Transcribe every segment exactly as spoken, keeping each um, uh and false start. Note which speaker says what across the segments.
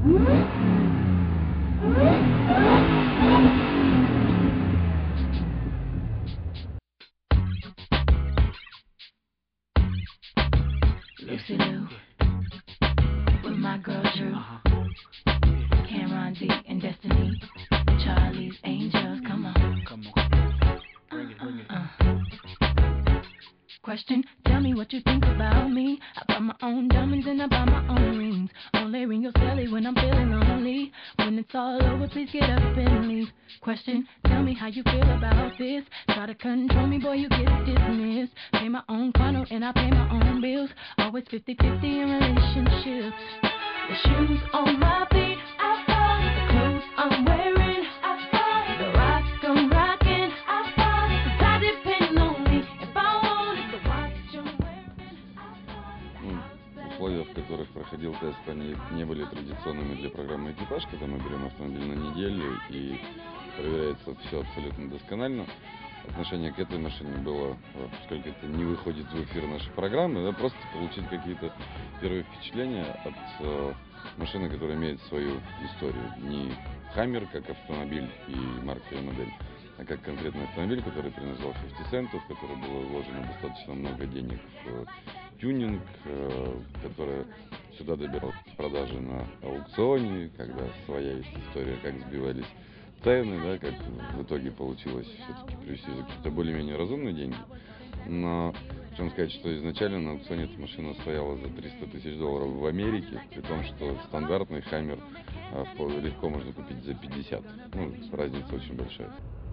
Speaker 1: Lucy Lou, with my girl Drew, Cameron D and Destiny, Charlie's Angels, come on.
Speaker 2: Come on, bring it, bring it.
Speaker 1: Uh, uh. Question, tell me what you think about me. I buy my own diamonds and I buy my own rings. Only ring your celly when I'm feeling lonely. When it's all over, please get up and leave. Question, tell me how you feel about this. Try to control me, boy, you get dismissed. Pay my own condo and I pay my own bills. Always fifty fifty in relationships. The shoes on my feet, I buy. The clothes I'm wearing, I buy. The rock I'm rocking, I buy. 'Cause I depend on me. If I want it, the watch I'm wearing, I buy.
Speaker 3: Условия, в которых проходил тест, они не были традиционными для программы «Экипаж», когда мы берем автомобиль на неделю и проверяется все абсолютно досконально. Отношение к этой машине было, поскольку это не выходит в эфир нашей программы, да, просто получить какие-то первые впечатления от э, машины, которая имеет свою историю. Не Хаммер как автомобиль и марка и модель, а как конкретный автомобиль, который принадлежал пятидесяти центов, в который было вложено достаточно много денег в тюнинг, э, которая сюда добиралась продажи на аукционе, когда своя есть история, как сбивались цены, да, как в итоге получилось все-таки привести за какие-то более-менее разумные деньги. Но хочу сказать, что изначально на аукционе эта машина стояла за триста тысяч долларов в Америке, при том, что стандартный Хаммер а, легко можно купить за пятьдесят. Ну, разница очень большая.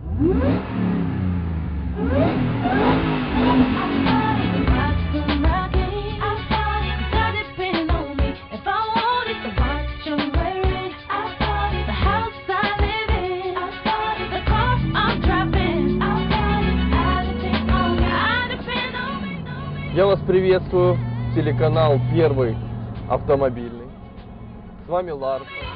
Speaker 4: Я вас приветствую, телеканал Первый автомобильный. С вами Ларс.